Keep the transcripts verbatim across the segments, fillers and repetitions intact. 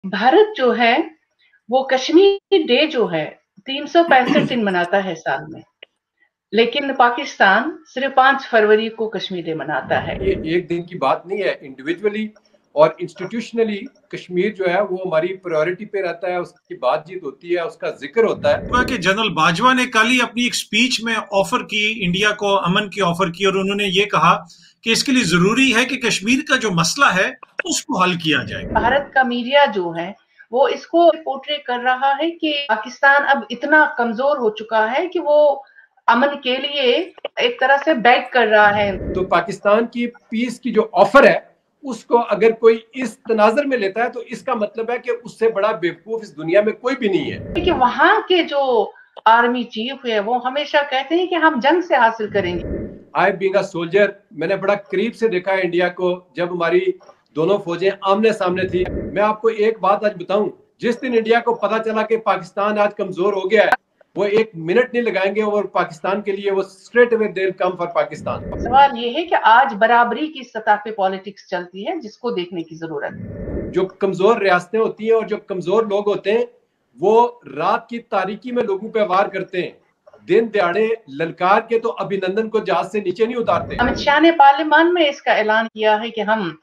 भारत जो है, वो कश्मीर डे जो है तीन सौ पैंसठ दिन मनाता है साल में, लेकिन पाकिस्तान सिर्फ पाँच फरवरी को कश्मीर डे मनाता है। ये एक दिन की बात नहीं है। इंडिविजुअली और इंस्टीट्यूशनली कश्मीर जो है वो हमारी प्रायोरिटी पे रहता है, उसकी बातचीत होती है, उसका जिक्र होता है। कि जनरल बाजवा ने कल ही अपनी एक स्पीच में ऑफर की, इंडिया को अमन की ऑफर की, और उन्होंने ये कहा कि इसके लिए जरूरी है कि कश्मीर का जो मसला है उसको हल किया जाए। भारत का मीडिया जो है वो इसको पोर्ट्रे कर रहा है कि पाकिस्तान अब इतना कमजोर हो चुका है कि वो अमन के लिए एक तरह से बैक कर रहा है। तो पाकिस्तान की पीस की जो ऑफर है उसको अगर कोई इस तनाजर में लेता है तो इसका मतलब है कि उससे बड़ा बेवकूफ इस दुनिया में कोई भी नहीं है। कि वहां के जो आर्मी चीफ है वो हमेशा कहते हैं कि हम जंग से हासिल करेंगे। आई बीइंग अ सोल्जर, मैंने बड़ा करीब से देखा है इंडिया को जब हमारी दोनों फौजें आमने सामने थी। मैं आपको एक बात आज बताऊं, जिस दिन इंडिया को पता चला कि पाकिस्तान आज कमजोर हो गया है, वो एक मिनट नहीं लगाएंगे और पाकिस्तान के लिए वो straight away they will come for Pakistan. सवाल ये है कि आज बराबरी की सतह पे पॉलिटिक्स चलती है, जिसको देखने की जरूरत है। जो कमजोर रियासतें होती हैं और जो कमजोर लोग होते हैं वो रात की तारीकी में लोगों पे वार करते हैं, दिन दिहाड़े ललकार के तो अभिनंदन को जहाज से नीचे नहीं उतारते। अमित शाह ने पार्लियामान में इसका ऐलान किया है कि हम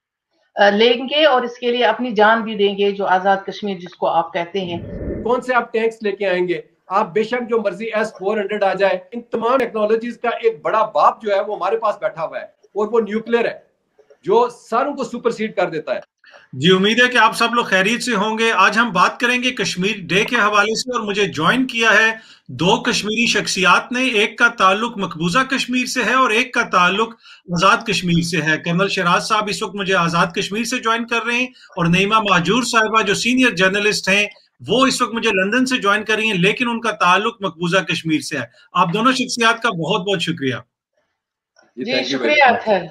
लेंगे और इसके लिए अपनी जान भी देंगे, जो आजाद कश्मीर जिसको आप कहते हैं। कौन से आप टैंक्स लेके आएंगे? आप बेशक जो मर्जी एस फोर हंड्रेड आ जाए, इन तमाम टेक्नोलॉजीज का एक बड़ा बाप जो है वो हमारे पास बैठा हुआ है और वो न्यूक्लियर है जो सारों को सुपरसीड कर देता है। जी, उम्मीद है कि आप सब लोग खैरियत से होंगे। आज हम बात करेंगे कश्मीर डे के हवाले से, और मुझे ज्वाइन किया है दो कश्मीरी शख्सियात ने। एक का ताल्लुक मकबूजा कश्मीर से है और एक का ताल्लुक आजाद कश्मीर से है। कर्नल शराज साहब इस वक्त मुझे आजाद कश्मीर से ज्वाइन कर रहे हैं, और नईमा महजूर साहिबा जो सीनियर जर्नलिस्ट हैं वो इस वक्त मुझे लंदन से ज्वाइन कर रही हैं, लेकिन उनका ताल्लुक मकबूजा कश्मीर से है। आप दोनों शख्सियात का बहुत बहुत शुक्रिया। जी शुक्रिया अतहर।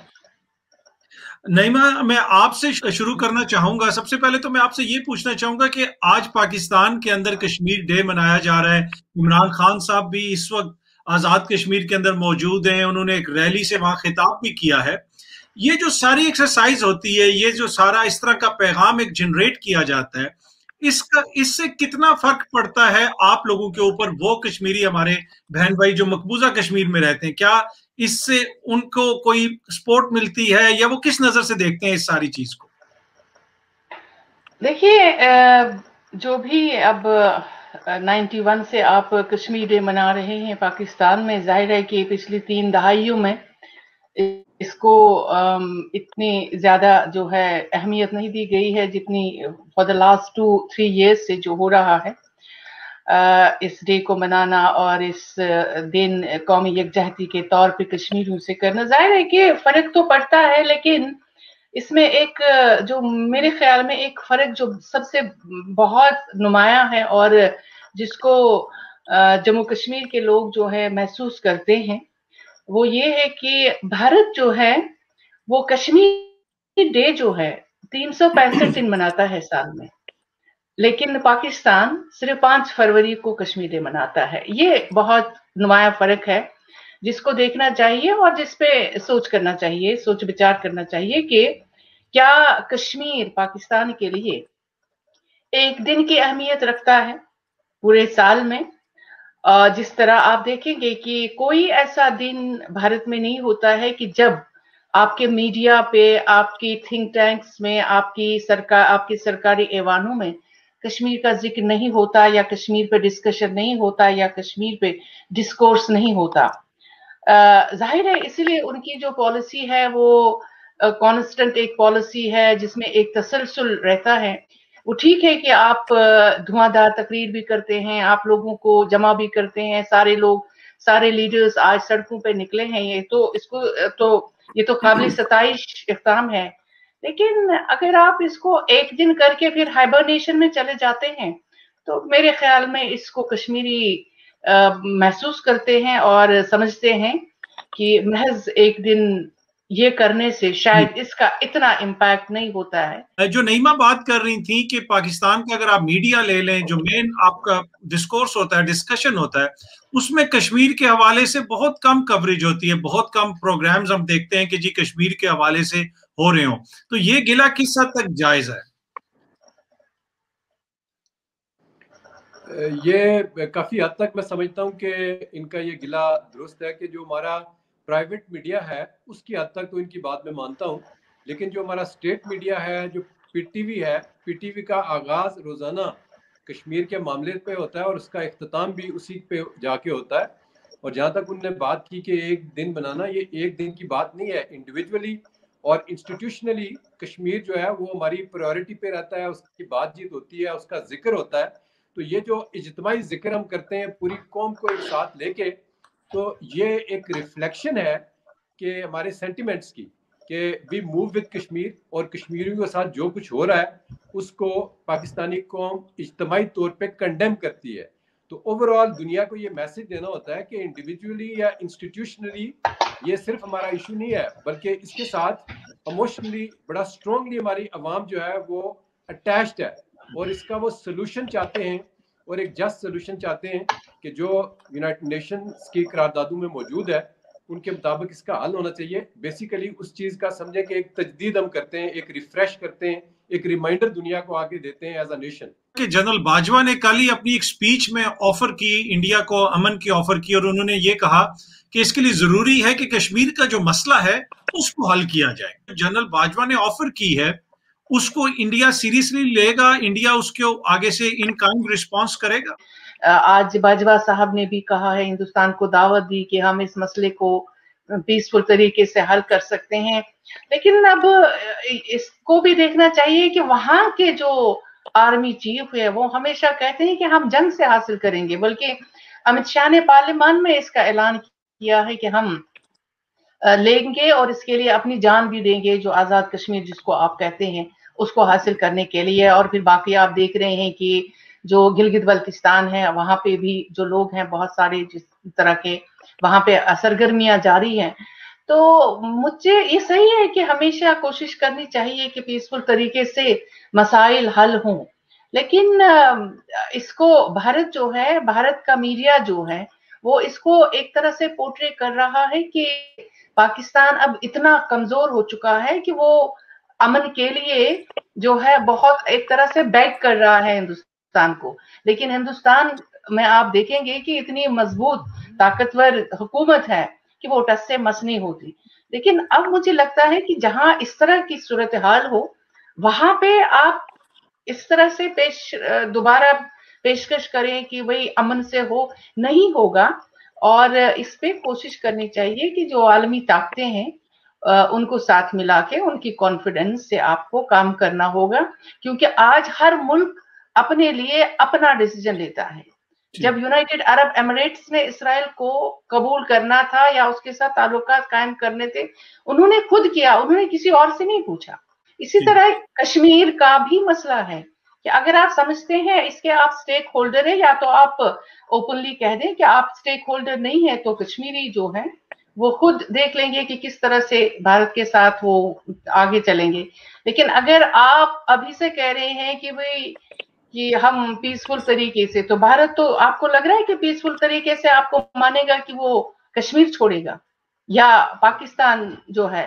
नईमा, मैं आपसे शुरू करना चाहूंगा। सबसे पहले तो मैं आपसे ये पूछना चाहूंगा कि आज पाकिस्तान के अंदर कश्मीर डे मनाया जा रहा है। इमरान खान साहब भी इस वक्त आजाद कश्मीर के अंदर मौजूद हैं, उन्होंने एक रैली से वहां खिताब भी किया है। ये जो सारी एक्सरसाइज होती है, ये जो सारा इस तरह का पैगाम एक जनरेट किया जाता है, इसका इससे कितना फर्क पड़ता है आप लोगों के ऊपर? वो कश्मीरी हमारे बहन भाई जो मकबूजा कश्मीर में रहते हैं, क्या इससे उनको कोई सपोर्ट मिलती है या वो किस नजर से देखते हैं इस सारी चीज को? देखिए, जो भी अब इक्यानवे से आप कश्मीर डे मना रहे हैं पाकिस्तान में, जाहिर है कि पिछली तीन दहाइयों में इसको इतनी ज्यादा जो है अहमियत नहीं दी गई है जितनी for the last two three years से जो हो रहा है इस डे को मनाना और इस दिन कौमी यकजहती के तौर पे कश्मीरियों से करना। जाहिर है कि फर्क तो पड़ता है, लेकिन इसमें एक जो मेरे ख्याल में एक फर्क जो सबसे बहुत नुमाया है और जिसको जम्मू कश्मीर के लोग जो है महसूस करते हैं, वो ये है कि भारत जो है वो कश्मीर डे जो है तीन सौ पैंसठ दिन मनाता है साल में, लेकिन पाकिस्तान सिर्फ पाँच फरवरी को कश्मीर डे मनाता है। ये बहुत नुमाया फर्क है जिसको देखना चाहिए और जिसपे सोच करना चाहिए, सोच विचार करना चाहिए कि क्या कश्मीर पाकिस्तान के लिए एक दिन की अहमियत रखता है पूरे साल में। जिस तरह आप देखेंगे कि कोई ऐसा दिन भारत में नहीं होता है कि जब आपके मीडिया पे, आपकी थिंक टैंक्स में, आपकी सरकार आपके सरकारी ऐवानों में कश्मीर का जिक्र नहीं होता, या कश्मीर पे डिस्कशन नहीं होता, या कश्मीर पे डिस्कोर्स नहीं होता। जाहिर है इसीलिए उनकी जो पॉलिसी है वो कांस्टेंट एक पॉलिसी है जिसमें एक तसलसल रहता है। वो ठीक है कि आप धुआंधार तकरीर भी करते हैं, आप लोगों को जमा भी करते हैं, सारे लोग, सारे लीडर्स आज सड़कों पे निकले हैं, ये तो इसको तो ये तो काबिल सताइश इख्ताम है। लेकिन अगर आप इसको एक दिन करके फिर हाइबरनेशन में चले जाते हैं तो मेरे ख्याल में इसको कश्मीरी महसूस करते हैं और समझते हैं कि महज एक दिन ये करने से शायद इसका इतना इम्पैक्ट नहीं होता है। जो नईमा बात कर रही थी कि पाकिस्तान का अगर आप मीडिया ले लें, जो मेन आपका डिस्कोर्स होता है, डिस्कशन होता है, उसमें कश्मीर के हवाले से बहुत कम कवरेज होती है, बहुत कम प्रोग्राम्स हम देखते हैं कि जी कश्मीर के हवाले से हो रहे हो। तो ये गिला किस हद तक जायज है? ये काफी हद तक मैं समझता हूँ कि इनका ये गिला दुरुस्त है कि जो हमारा प्राइवेट मीडिया है उसकी हद तक तो इनकी बात मैं मानता हूँ, लेकिन जो हमारा स्टेट मीडिया है, जो पीटीवी है, पीटीवी का आगाज रोजाना कश्मीर के मामले पे होता है और उसका इख्तिताम भी उसी पे जाके होता है। और जहाँ तक उनने बात की कि एक दिन बनाना, ये एक दिन की बात नहीं है। इंडिविजुअली और इंस्टीट्यूशनली कश्मीर जो है वो हमारी प्रायोरिटी पे रहता है, उसकी बातचीत होती है, उसका जिक्र होता है। तो ये जो इज्तिमाई जिक्र हम करते हैं पूरी कौम को एक साथ लेके, तो ये एक रिफ्लेक्शन है कि हमारे सेंटिमेंट्स की कि वी मूव विद कश्मीर, और कश्मीरियों के साथ जो कुछ हो रहा है उसको पाकिस्तानी कौम इज्तिमाई तौर पे कंडेम करती है। तो ओवरऑल दुनिया को ये मैसेज देना होता है कि इंडिविजुअली या इंस्टीट्यूशनली ये सिर्फ हमारा इशू नहीं है, बल्कि इसके साथ इमोशनली बड़ा स्ट्रॉन्गली हमारी आवाम जो है वो अटैच्ड है और इसका वो सोल्यूशन चाहते हैं, और एक जस्ट सोल्यूशन चाहते हैं कि जो यूनाइटेड नेशंस की करारदादों में मौजूद है उनके मुताबिक इसका हल होना चाहिए। बेसिकली उस चीज का समझे कि एक तजदीद हम करते हैं, एक रिफ्रेश करते हैं, एक रिमाइंडर दुनिया को आगे देते हैं एज अ नेशन। कि जनरल बाजवा ने कल ही अपनी एक स्पीच में ऑफर की, इंडिया को अमन की ऑफर की, और उन्होंने ये कहा कि इसके लिए जरूरी है कि कश्मीर का जो मसला है उसको हल किया जाए। जनरल बाजवा ने ऑफर की है, उसको इंडिया सीरियसली लेगा? इंडिया उसके आगे से इन काइंड रिस्पॉन्स करेगा? आज बाजवा साहब ने भी कहा है, हिंदुस्तान को दावत दी कि हम इस मसले को पीसफुल तरीके से हल कर सकते हैं। लेकिन अब इसको भी देखना चाहिए कि वहां के जो आर्मी चीफ है वो हमेशा कहते हैं कि हम जंग से हासिल करेंगे, बल्कि अमित शाह ने पार्लियामान में इसका ऐलान किया है कि हम लेंगे और इसके लिए अपनी जान भी देंगे, जो आजाद कश्मीर जिसको आप कहते हैं उसको हासिल करने के लिए। और फिर बाकी आप देख रहे हैं कि जो गिलगित बल्तिस्तान है वहां पे भी जो लोग हैं बहुत सारे जिस तरह के वहां पे सरगर्मियां जारी हैं। तो मुझे ये सही है कि हमेशा कोशिश करनी चाहिए कि पीसफुल तरीके से मसाइल हल हों, लेकिन इसको भारत जो है, भारत का मीडिया जो है वो इसको एक तरह से पोर्ट्रे कर रहा है कि पाकिस्तान अब इतना कमजोर हो चुका है कि वो अमन के लिए जो है बहुत एक तरह से बैक कर रहा है हिंदुस्तान को। लेकिन हिंदुस्तान में आप देखेंगे कि इतनी मजबूत ताकतवर हुकूमत है कि वो टस से मस नहीं होती। लेकिन अब मुझे लगता है कि जहां इस तरह की सूरत हाल हो वहां पे आप इस तरह से पेश दोबारा पेशकश करें कि भाई अमन से हो, नहीं होगा। और इस पे कोशिश करनी चाहिए कि जो आलमी ताकतें हैं उनको साथ मिला के उनकी कॉन्फिडेंस से आपको काम करना होगा, क्योंकि आज हर मुल्क अपने लिए अपना डिसीजन लेता है। जब यूनाइटेड अरब एमिरेट्स ने इसराइल को कबूल करना था या उसके साथ ताल्लुकात कायम करने थे, उन्होंने खुद किया, उन्होंने किसी और से नहीं पूछा। इसी तरह कश्मीर का भी मसला है कि अगर आप समझते हैं इसके आप स्टेक होल्डर है, या तो आप ओपनली कह दें कि आप स्टेक होल्डर नहीं है, तो कश्मीरी जो है वो खुद देख लेंगे कि किस तरह से भारत के साथ वो आगे चलेंगे। लेकिन अगर आप अभी से कह रहे हैं कि भाई कि हम पीसफुल तरीके से, तो भारत तो आपको लग रहा है कि पीसफुल तरीके से आपको मानेगा कि वो कश्मीर छोड़ेगा या पाकिस्तान जो है।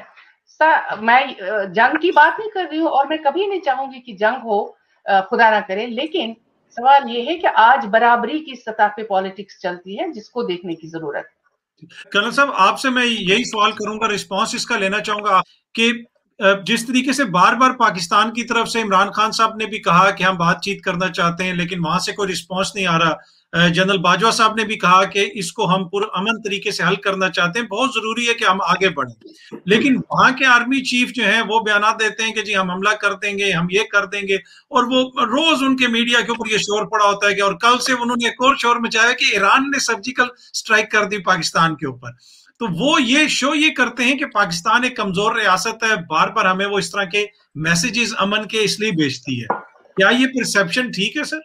मैं जंग की बात नहीं कर रही हूँ और मैं कभी नहीं चाहूंगी कि जंग हो, खुदा ना करे, लेकिन सवाल ये है कि आज बराबरी की सतह पे पॉलिटिक्स चलती है जिसको देखने की जरूरत है। कर्नल साहब, आपसे मैं यही सवाल करूंगा, रिस्पांस इसका लेना चाहूंगा कि जिस तरीके से बार बार पाकिस्तान की तरफ से इमरान खान साहब ने भी कहा कि हम बातचीत करना चाहते हैं, लेकिन वहां से कोई रिस्पांस नहीं आ रहा। जनरल बाजवा साहब ने भी कहा कि इसको हम पुरअमन तरीके से हल करना चाहते हैं, बहुत जरूरी है कि हम आगे बढ़ें। लेकिन वहां के आर्मी चीफ जो हैं वो बयान देते हैं कि जी हम हमला कर देंगे, हम ये कर देंगे, और वो रोज उनके मीडिया के ऊपर ये शोर पड़ा होता है कि, और कल से उन्होंने एक और शोर मचाया कि ईरान ने सर्जिकल स्ट्राइक कर दी पाकिस्तान के ऊपर। तो वो ये शो ये करते हैं कि पाकिस्तान एक कमजोर रियासत है, बार बार हमें वो इस तरह के मैसेजेस अमन के इसलिए भेजती है। क्या ये परसेप्शन ठीक है सर?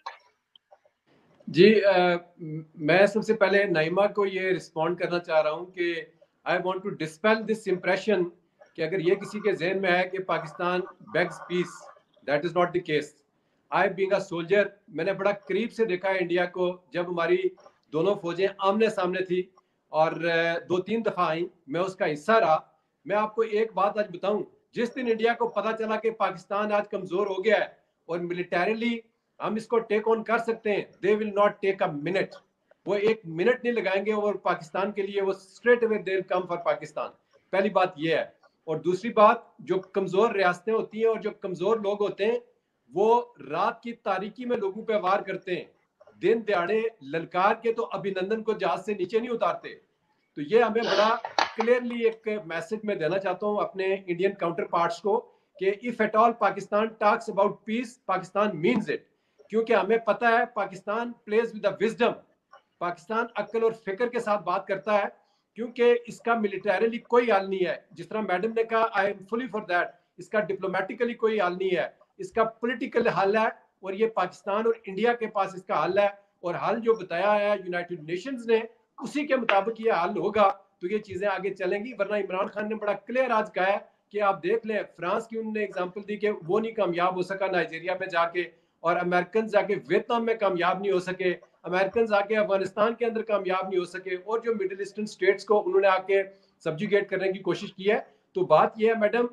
जी, आ, मैं सबसे पहले नाइमा को ये रिस्पॉन्ड करना चाह रहा हूँ कि I want to dispel this impression कि अगर ये किसी के जहन में है कि Pakistan begs peace, that is not the case. I being a soldier, मैंने बड़ा करीब से देखा है इंडिया को जब हमारी दोनों फौजें आमने सामने थी और दो तीन दफा आई, मैं उसका हिस्सा रहा। मैं आपको एक बात आज बताऊं, जिस दिन इंडिया को पता चला कि पाकिस्तान आज कमजोर हो गया है और मिलिटरीली हम इसको टेक ऑन कर सकते हैं। They will not take a minute, वो एक मिनट नहीं लगाएंगे और पाकिस्तान के लिए वो straight away they will come for Pakistan. पहली बात ये है। और दूसरी बात, जो कमजोर रियासतें होती हैं और जो कमजोर लोग होते हैं वो रात की तारीकी में लोगों पे वार करते हैं, दिन दिहाड़े ललकार के तो अभिनंदन को जहाज से नीचे नहीं उतारते। तो ये हमें बड़ा क्लियरली एक मैसेज में देना चाहता हूं अपने इंडियन काउंटर पार्ट्स को कि if at all Pakistan talks about peace, Pakistan means it. क्योंकि हमें पता है Pakistan plays with the wisdom, Pakistan अक्ल और फिक्र के साथ बात करता है, क्योंकि इसका मिलिटरीली कोई हाल नहीं है। जिस तरह मैडम ने कहा, I am fully for that. इसका डिप्लोमेटिकली कोई हाल नहीं है, इसका पॉलिटिकल हल है, और ये पाकिस्तान और इंडिया के पास इसका हल है। और हल जो बताया है यूनाइटेड नेशंस ने, उसी के मुताबिक ये हल होगा तो ये चीजें आगे चलेंगी। वरना इमरान खान ने बड़ा क्लियर आज कहा है कि आप देख लें, फ्रांस की उन्होंने एग्जांपल दी कि वो नहीं कामयाब हो सका नाइजीरिया में जाके, और अमेरिकन जाके वियतनाम में कामयाब नहीं हो सके, अमेरिकन जाके अफगानिस्तान के अंदर कामयाब नहीं हो सके, और जो मिडिल ईस्टर्न स्टेट्स को उन्होंने आके सब्जुगेट करने की कोशिश की है। तो बात यह है मैडम,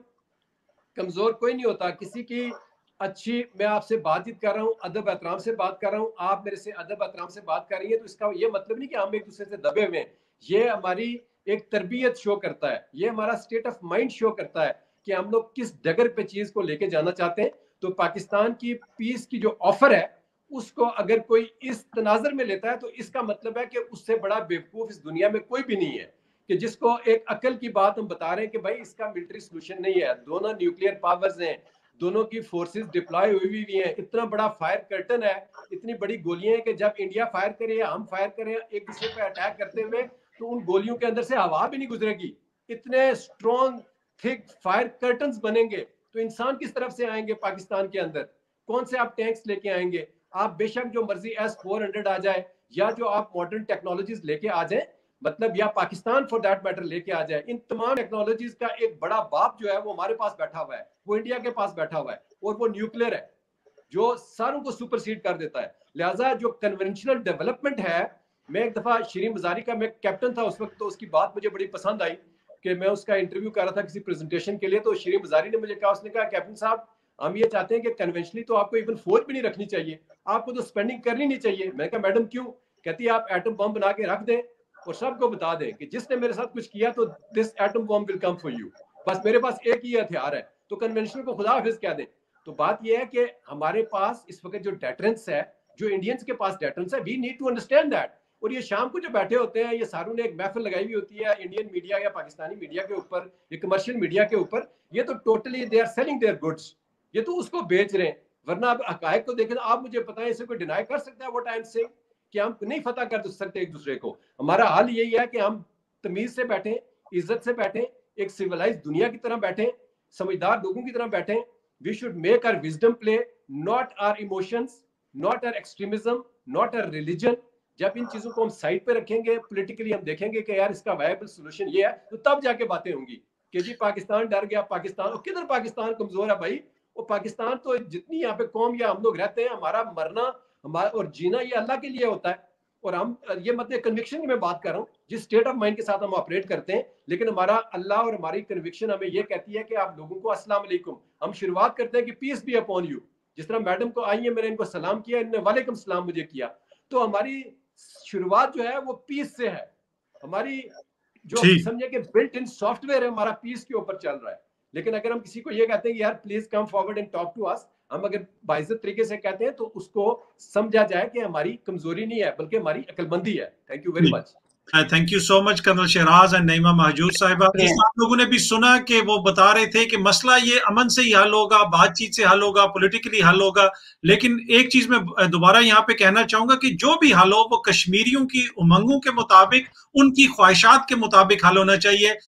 कमजोर कोई नहीं होता। किसी की अच्छी, मैं आपसे बातचीत कर रहा हूँ, अदब एहतराम से बात कर रहा हूँ, आप मेरे से अदब एहतराम से बात कर रही है, तो इसका ये मतलब नहीं कि हम एक दूसरे से दबे हुए हैं। ये हमारी एक तरबियत शो करता है, ये हमारा स्टेट ऑफ माइंड शो करता है कि हम लोग किस डगर पे चीज को लेके जाना चाहते हैं। तो पाकिस्तान की पीस की जो ऑफर है उसको अगर कोई इस तनाजर में लेता है तो इसका मतलब है कि उससे बड़ा बेवकूफ इस दुनिया में कोई भी नहीं है, कि जिसको एक अकल की बात हम बता रहे हैं कि भाई इसका मिलिट्री सोल्यूशन नहीं है। दोनों न्यूक्लियर पावर्स हैं, दोनों की फोर्सेस डिप्लॉय हुई हुई हैं, इतना बड़ा फायर कर्टन है, इतनी बड़ी गोलियां हैं कि जब इंडिया फायर करे या हम फायर करें एक दूसरे पे अटैक करते हुए, तो उन गोलियों के अंदर से हवा भी नहीं गुजरेगी। इतने स्ट्रॉन्ग थिक फायर कर्टन्स बनेंगे, तो इंसान किस तरफ से आएंगे पाकिस्तान के अंदर? कौन से आप टैंक्स लेके आएंगे? आप बेशक जो मर्जी एस फोर हंड्रेड आ जाए, या जो आप मॉडर्न टेक्नोलॉजीज लेके आ जाए, मतलब या पाकिस्तान फॉर दैट मैटर लेके आ जाए, इन तमाम टेक्नोलॉजीज का एक बड़ा बाप जो है वो हमारे पास बैठा हुआ है, वो इंडिया के पास बैठा हुआ है, और वो न्यूक्लियर है जो सारों को सुपरसीड कर देता है। लिहाजा जो कन्वेंशनल डेवलपमेंट है, मैं एक दफा शीरीन मजारी का, मैं कैप्टन था उस वक्त, तो उसकी बात मुझे बड़ी पसंद आई कि मैं उसका इंटरव्यू कर रहा था किसी प्रेजेंटेशन के लिए, तो शीरीन मजारी ने मुझे कहा, उसने कहा कैप्टन साहब हम ये चाहते हैं कि कन्वेंशनली तो आपको इवन फौज भी नहीं रखनी चाहिए, आपको तो स्पेंडिंग करनी नहीं चाहिए। मैं कहा मैडम क्यों? कहती है आप एटम बम बना के रख दें और सबको बता दें कि जिसने मेरे साथ कुछ किया तो this atom bomb will come for you, बस मेरे पास एक ही हथियार है, तो कन्वेंशनल को खुदा हाफिज कह दें। तो बात यह है कि हमारे पास इस वक्त जो डेटरेंस है, जो इंडियंस के पास डेटरेंस है, we need to understand that. और ये शाम को जो बैठे होते हैं, ये सारों ने एक महफिल लगाई हुई होती है इंडियन मीडिया या पाकिस्तानी मीडिया के ऊपर, या कमर्शियल मीडिया के ऊपर, ये तो totally they are selling their goods, ये तो उसको बेच रहे हैं। वरना आप हकायक को देखें, आप मुझे पता है, इसे कोई डिनाई कर सकता है व्हाट आई एम सेइंग, कि हम नहीं फतह कर सकते एक दूसरे को। हमारा हाल यही है कि हम तमीज से बैठे, इज्जत से बैठे, एक सिविलाइज दुनिया की तरह बैठे, समझदार लोगों की तरह बैठे। We should make our wisdom play, not our emotions, not our extremism, not our religion. जब इन चीजों को हम साइड पे रखेंगे, पॉलिटिकली हम देखेंगे कि यार इसका वायबल सोल्यूशन ये है, तो तब जाके बातें होंगी कि जी पाकिस्तान डर गया, पाकिस्तान, और किधर पाकिस्तान कमजोर है भाई? वो पाकिस्तान तो जितनी यहाँ पे कौम या हम लोग रहते हैं, हमारा मरना हमारा और जीना ये अल्लाह के लिए होता है। और हम ये मतलब कन्विक्शन की मैं बात कर रहा हूँ, जिस स्टेट ऑफ माइंड के साथ हम ऑपरेट करते हैं, लेकिन हमारा अल्लाह और हमारी कन्विक्शन हमें ये कहती है कि आप लोगों को अस्सलाम वालेकुम, हम शुरुआत करते हैं कि पीस बी अपॉन यू। जिस तरह मैडम को आई है, मैंने इनको सलाम किया, इन्होंने वालेकुम सलाम मुझे किया, तो हमारी शुरुआत जो है वो पीस से है। हमारी जो समझे कि बिल्ट इन सॉफ्टवेयर है हमारा पीस के ऊपर चल रहा है। लेकिन अगर हम किसी को ये कहते हैं कि यार please come forward and talk to us, हम अगर बाइज्जत तरीके से कहते हैं तो उसको समझा जाए कि हमारी कमजोरी नहीं है बल्कि हमारी अकलमंदी है। Thank you very much. Thank you so much colonel Shahraz and Naima Mahjoor साहिबा। आप लोगों ने भी सुना कि वो बता रहे थे कि मसला ये अमन से ही हल होगा, बातचीत से हल होगा, पॉलिटिकली हल होगा। लेकिन एक चीज मैं दोबारा यहाँ पे कहना चाहूंगा कि जो भी हल हो वो कश्मीरियों की उमंगों के मुताबिक, उनकी ख्वाहिशात के मुताबिक हल होना चाहिए।